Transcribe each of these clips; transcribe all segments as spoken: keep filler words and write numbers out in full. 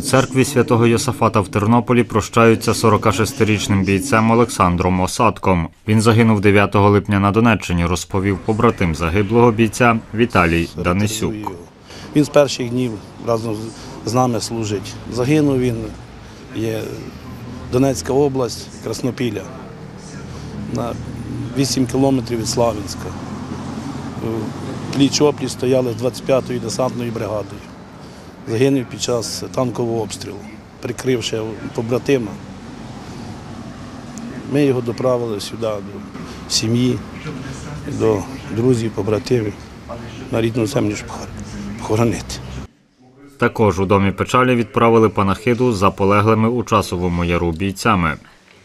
церкві святого Йосафата в Тернополі прощаються з сорокашестирічним бійцем Олександром Осадком. Він загинув дев'ятого липня на Донеччині, розповів побратим загиблого бійця Віталій Данисюк. Він з перших днів разом з нами служить. Загинув він, є Донецька область, Краснопілля, на вісім кілометрів від Славянська. В пліч-опліч стояли з двадцять п'ятою десантною бригадою. Загинув під час танкового обстрілу, прикривши побратима. Ми його доправили сюди, до сім'ї, до друзів, побратимів, на рідну землю похоронити. Також у домі печалі відправили панахиду за полеглими у Часовому Яру бійцями.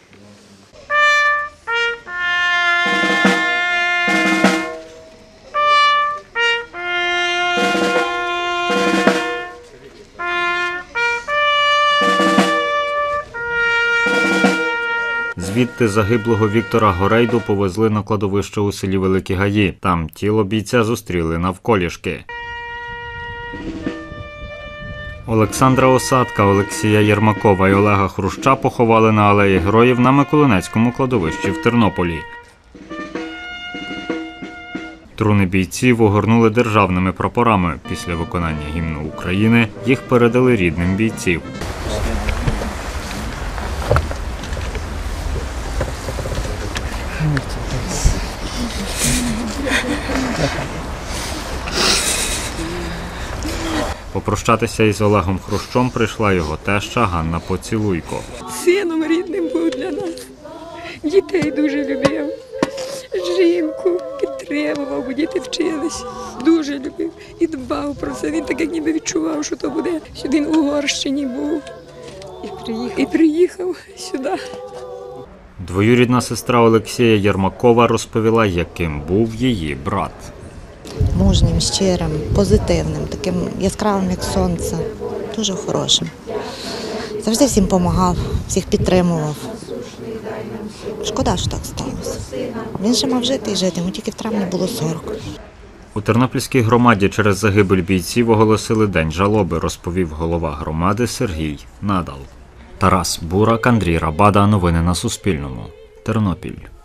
Звідти загиблого Віктора Горейду повезли на кладовище у селі Великі Гаї. Там тіло бійця зустріли навколішки. Олександра Осадка, Олексія Єрмакова і Олега Хруща поховали на Алеї Героїв на Миколинецькому кладовищі в Тернополі. Труни бійців огорнули державними прапорами. Після виконання гімну України їх передали рідним бійців. Попрощатися із Олегом Хрущом прийшла його теща Ганна Поцілуйко. Сином рідним був для нас. Дітей дуже любив. Жінку підтримував, бо діти вчились. Дуже любив і дбав про це. Він так як ніби відчував, що то буде. Він у Угорщині був і приїхав, і приїхав сюди. Двоюрідна сестра Олексія Єрмакова розповіла, яким був її брат. Мужнім, щирим, позитивним, таким яскравим, як сонце, дуже хорошим. Завжди всім допомагав, всіх підтримував. Шкода, що так сталося. Він ще мав жити і жити, йому тільки в травні було сорок. У Тернопільській громаді через загибель бійців оголосили день жалоби, розповів голова громади Сергій Надал. Тарас Бурак, Андрій Рабада. Новини на Суспільному. Тернопіль.